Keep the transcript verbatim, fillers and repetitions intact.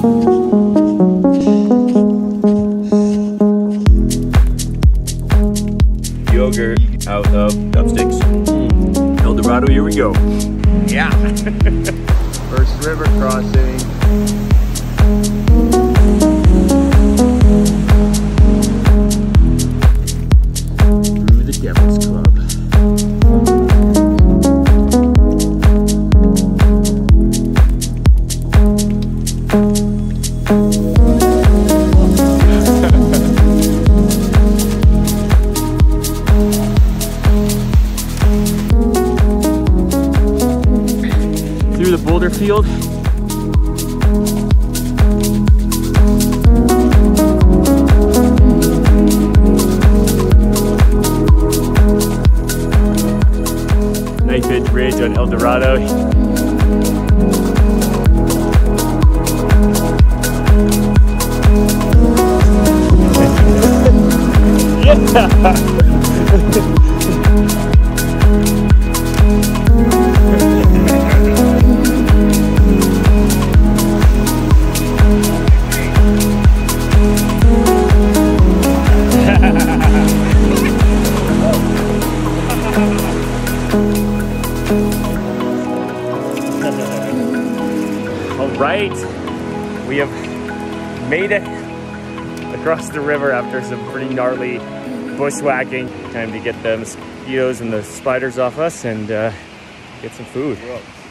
Yogurt out of chopsticks. Mm. Eldorado, here we go. Yeah. First river crossing. Through the Devil's Club. Through the boulder field. Knife Edge Ridge on Eldorado. Yeah. All right, we have made it across the river after some pretty gnarly bushwhacking. Time to get the mosquitoes and the spiders off us and uh, get some food.